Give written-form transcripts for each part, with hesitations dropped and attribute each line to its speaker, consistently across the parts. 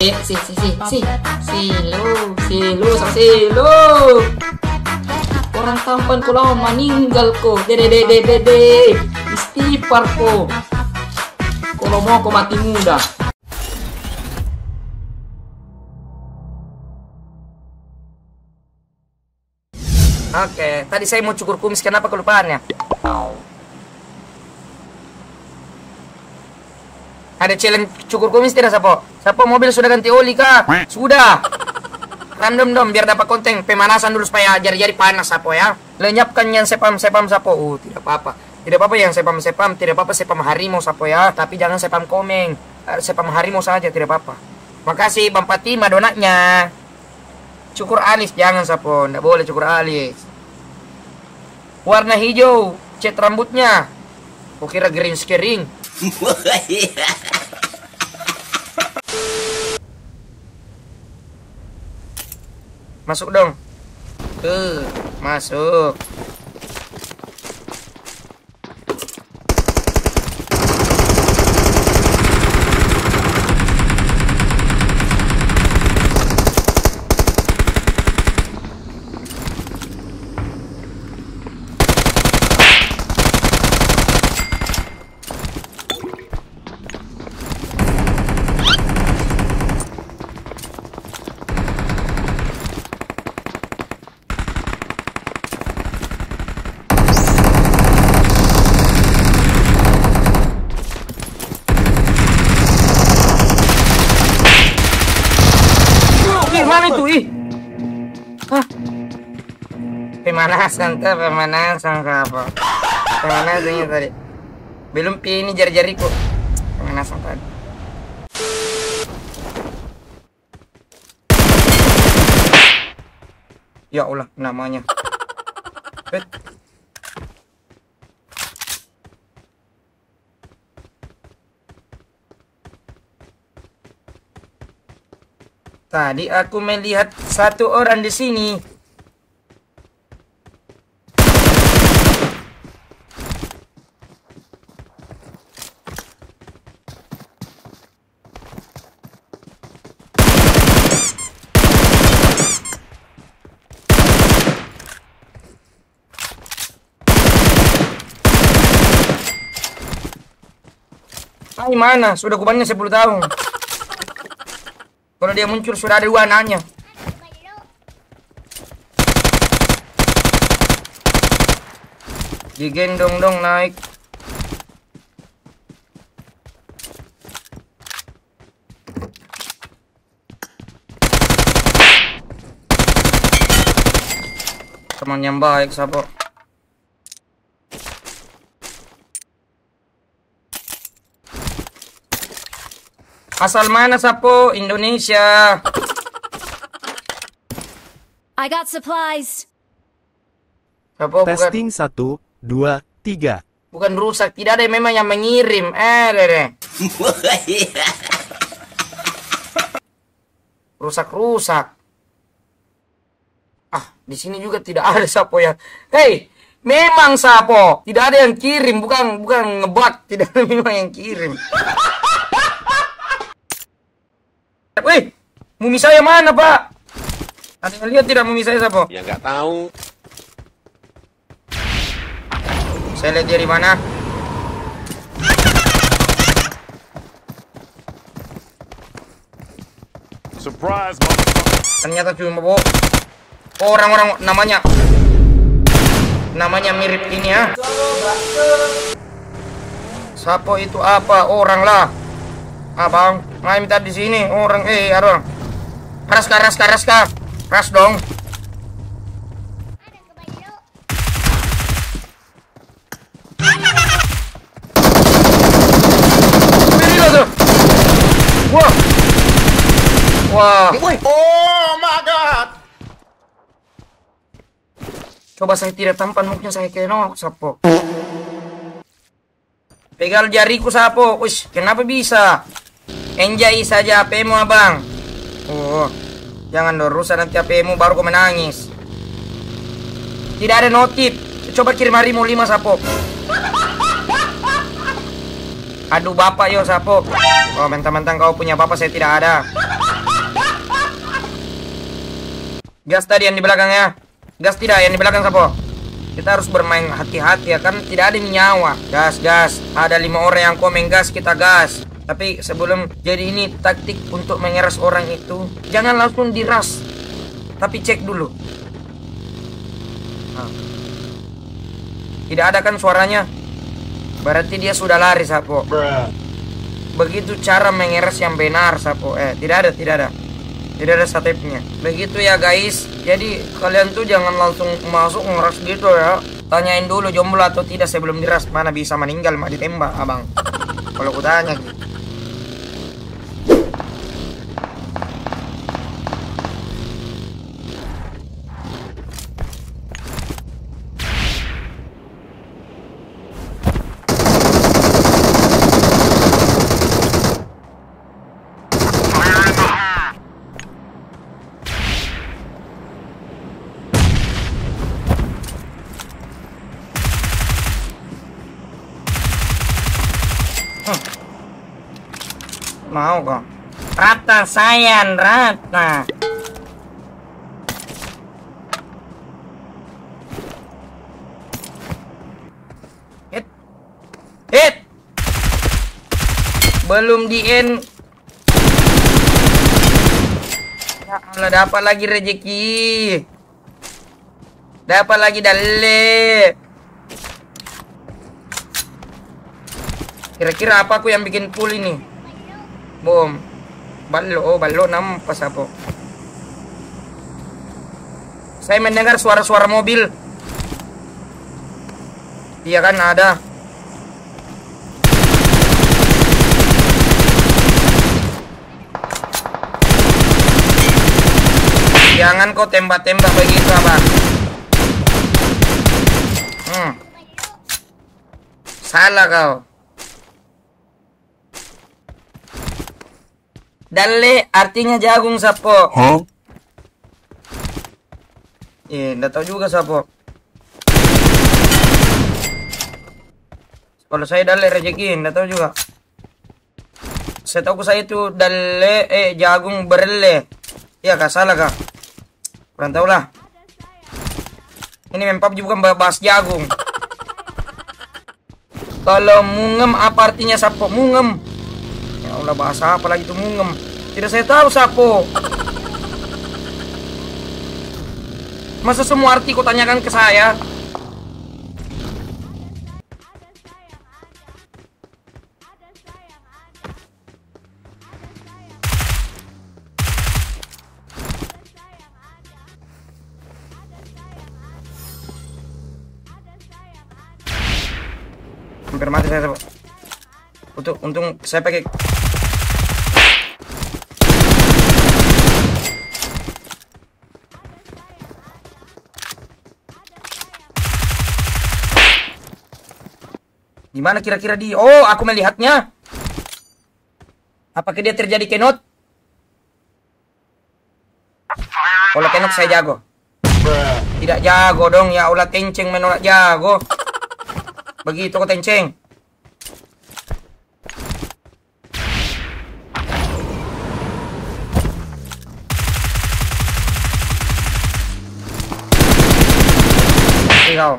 Speaker 1: Silu. Orang tampan ko lang meninggal ko. Dede. Istighfar ko. Kalau mau aku mati muda. Oke, tadi saya mau cukur kumis, kenapa kelupaannya? Ada challenge cukur kumis tidak, Sapo? Sapo, mobil sudah ganti oli kah? Sudah. Random dong, biar dapat konten. Pemanasan dulu supaya jari-jari panas, Sapo ya. Lenyapkan yang sepam, Sapo. Tidak apa-apa. Tidak apa-apa yang sepam. Tidak apa-apa sepam harimau, Sapo ya. Tapi jangan sepam komeng. Sepam harimau saja, tidak apa-apa. Makasih, Bang Fatima donatnya. Cukur alis, jangan, Sapo. Tidak boleh cukur alis. Warna hijau, cat rambutnya. Kukira green screen. Masuk dong. Masuk. Mana itu, Hah? Pemanasan apa? Pemanasannya tadi. Belum ini jari-jariku. Pemanasan tadi. Ya Allah, namanya. Tadi aku melihat satu orang di sini. Ay, mana? Sudah kubannya 10 tahun. Kalau dia muncul sudah ada 2 anaknya. Digendong dong naik. Teman yang baik, Sapo. Asal mana, Sapo? Indonesia.
Speaker 2: I got supplies.
Speaker 1: Sapo,
Speaker 3: testing 1, 2, 3.
Speaker 1: Bukan rusak, tidak ada memang yang mengirim. Dede. Rusak. Di sini juga tidak ada, Sapo ya. Hei, memang, Sapo, tidak ada yang kirim, bukan ngebot, tidak ada memang yang kirim. Wih, mumi saya mana, Pak? Ada yang lihat tidak mumi saya, Sapo?
Speaker 4: Ya nggak tahu.
Speaker 1: Saya lihat dia di mana.
Speaker 4: Surprise,
Speaker 1: Ternyata cuma orang-orang namanya mirip ini ya. Sapo itu apa? Orang lah. Abang, main minta di sini orang ada. Ras dong. Wah.
Speaker 4: Oh my god.
Speaker 1: Coba saya tidak tampan muknya saya kena, Sapo. Pegal jariku, Sapo. Ush, kenapa bisa? Enjoy saja HP-mu, Abang. Jangan dong rusak nanti HP-mu baru kau menangis. Tidak ada notif. Coba kirim harimau 5, Sapo. Aduh, bapak yo, Sapo. Oh, mentang-mentang kau punya bapak, saya tidak ada. Gas tadi yang di belakang ya. Gas tidak yang di belakang sapo. Kita harus bermain hati-hati ya kan, tidak ada nyawa. Gas, gas. Ada 5 orang yang komen gas, kita gas. Tapi sebelum jadi ini taktik untuk mengeras orang itu, jangan langsung diras. Tapi cek dulu. Nah. Tidak ada kan suaranya? Berarti dia sudah lari sapo. Begitu cara mengeras yang benar sapo. Tidak ada. Tidak ada stepnya. Begitu ya guys. Jadi kalian tuh jangan langsung masuk ngeras gitu ya. Tanyain dulu jomblo atau tidak sebelum diras. Mana bisa meninggal mak ditembak abang. Kalau aku tanya gitu. Mau kok. Rata sayang, rata. Hit. Belum di-end. Ya Allah, dapat lagi rezeki. Dapat lagi dalle. Kira-kira apa aku yang bikin full ini? Bom. Ballo nampas apa? Saya mendengar suara-suara mobil. Iya kan ada. Jangan kau tembak-tembak begitu, abang. Salah kau. Dalle artinya jagung sapo. Nggak tahu juga sapo. Kalau saya dalle rezeki, nggak tahu juga. Saya tahu saya itu dalle jagung berle. Iya kah, salah kah? Kurang tahu lah. Ini memang bukan bahas jagung. Kalau mungem apa artinya sapo? Mungem. Ya Allah, bahasa apa lagi tuh mungem? Tidak saya tahu sapo. Masa semua arti kau tanyakan ke saya? Hampir mati saya sapo. Untung saya pakai. Gimana kira-kira dia? Oh, aku melihatnya. Apakah dia terjadi kenot? Kalau kenot saya jago. Tidak jago dong, ya Allah, tenceng menolak jago. Begitu kok tenceng. Kau.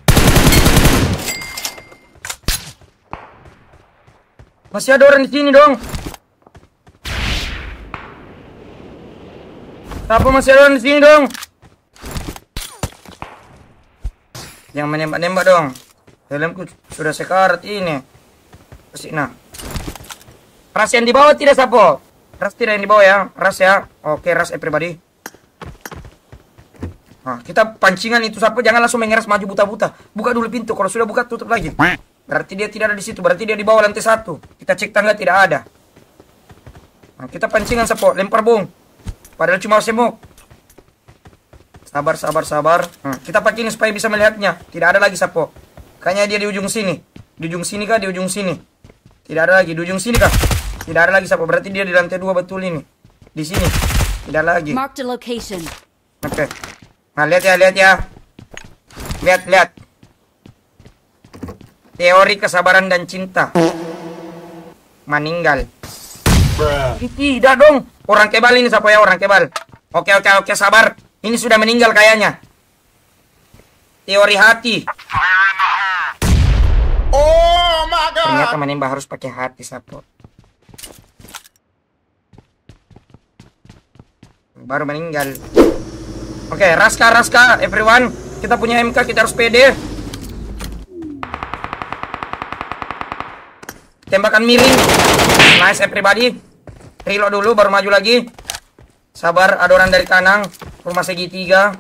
Speaker 1: Masih ada orang di sini dong. Apa masih ada orang di sini dong? Yang menembak-nembak dong. Helmku sudah sekarat ini. Kasih nah. Ras yang di bawah tidak sapo. Ras tidak yang di bawah ya. Ras ya. Oke, ras everybody. Nah, kita pancingan itu sapo, jangan langsung mengeras maju buta-buta. Buka dulu pintu, kalau sudah buka tutup lagi. Berarti dia tidak ada di situ, berarti dia di bawah lantai 1. Kita cek tangga tidak ada. Nah, kita pancingan sapo, lempar bom. Padahal cuma semok. Sabar. Nah, kita pakai ini supaya bisa melihatnya. Tidak ada lagi sapo. Kayaknya dia di ujung sini. Di ujung sini kah? Di ujung sini. Tidak ada lagi. Di ujung sini kah? Tidak ada lagi sapo. Berarti dia di lantai 2 betul ini. Di sini. Tidak ada lagi.
Speaker 2: Mark the location.
Speaker 1: Oke. Nah, lihat ya. Lihat. Teori kesabaran dan cinta. Meninggal. Tidak dong. Orang kebal ini siapa ya, orang kebal. Oke, sabar. Ini sudah meninggal kayaknya. Teori hati.
Speaker 4: Oh my god.
Speaker 1: Ternyata menembak harus pakai hati, Sapo. Baru meninggal. Oke, Raska, everyone. Kita punya MK, kita harus pede. Tembakan miring. Nice, everybody. Reload dulu, baru maju lagi. Sabar, ada orang dari kanan. Rumah segitiga.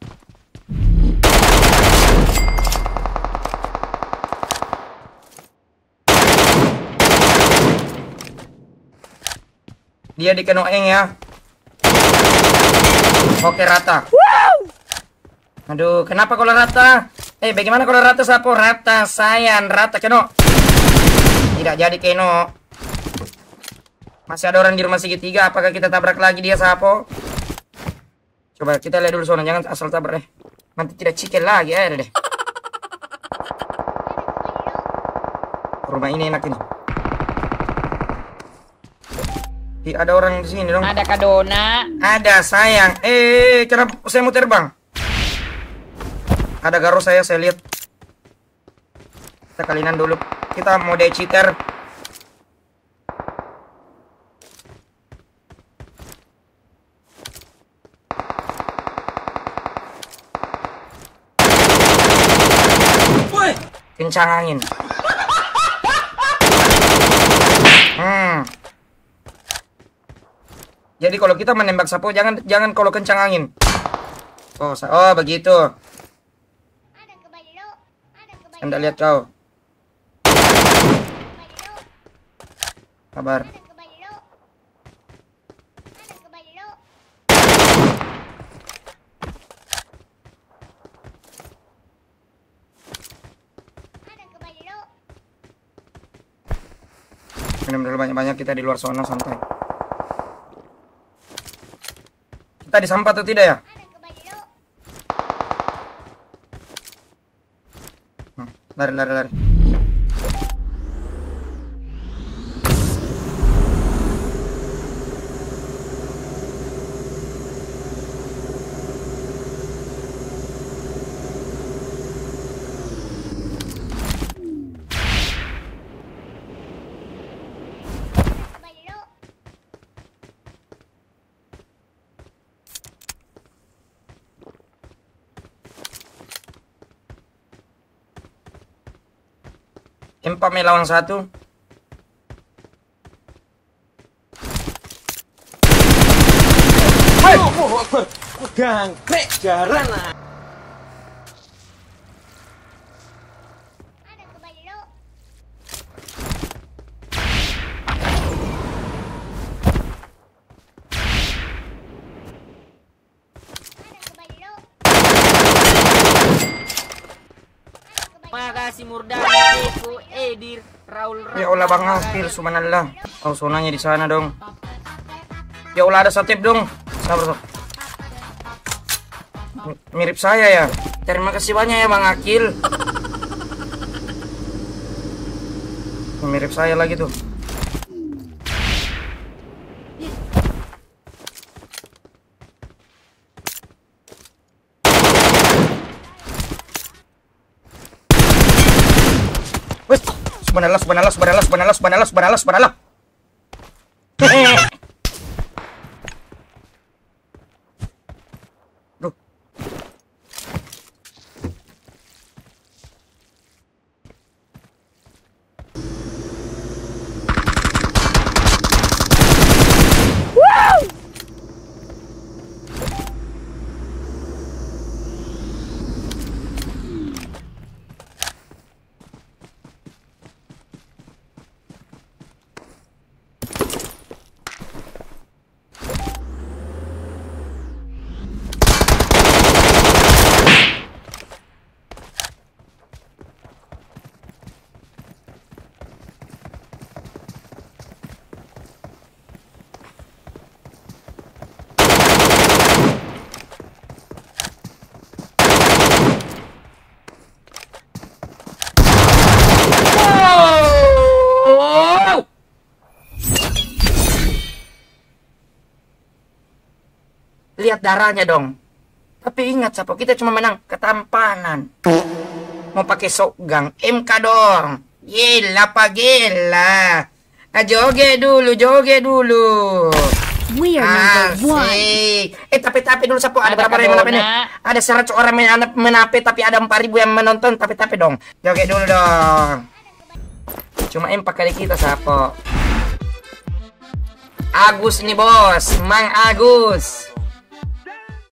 Speaker 1: Dia di Kenoeng ya. Oke, rata. Aduh, kenapa kalau rata? Bagaimana kalau rata, Sapo? Rata, sayang. Rata, Keno. Tidak jadi, Keno. Masih ada orang di rumah segitiga. Apakah kita tabrak lagi dia, Sapo? Coba kita lihat dulu sono. Jangan asal tabrak deh. Nanti tidak cikel lagi. Deh. Rumah ini enak ini. Ada orang di sini dong.
Speaker 5: Ada Kadona.
Speaker 1: Ada, sayang. Kenapa saya mau terbang? Ada Garo saya lihat. Kita kalinan dulu. Kita mode cheater. Kencang angin. Jadi kalau kita menembak Sapo jangan kalau kencang angin. Oh begitu. Anda lihat kau. Kabar. Minum banyak-banyak, kita di luar zona santai. Kita disampat atau tidak ya? Lari. Empat melawan 1.
Speaker 6: Gangkrek jaran lah.
Speaker 5: Makasih Murdani, Deku, Edir, Raul.
Speaker 1: Ya Allah Bang Akil, subhanallah. Oh, sonanya di sana dong. Ya Allah, ada satep dong. Sabar. Mirip saya ya. Terima kasih banyak ya Bang Akil. Mirip saya lagi tuh. Subhanallah. Duh. Lihat darahnya dong. Tapi ingat Sapo, kita cuma menang ketampanan. Mau pakai shotgun, MK dong. Gila apa gila. Joget dulu.
Speaker 2: We are number one.
Speaker 1: Asik. Tapi dulu Sapo, ada
Speaker 5: Ada
Speaker 1: berapa yang menape nih?
Speaker 5: Kadona.
Speaker 1: Ada 100 orang yang menape, tapi ada 4.000 yang menonton. Tapi dong. Joget dulu dong. Cuma 4 kali kita Sapo. Agus nih bos, Mang Agus.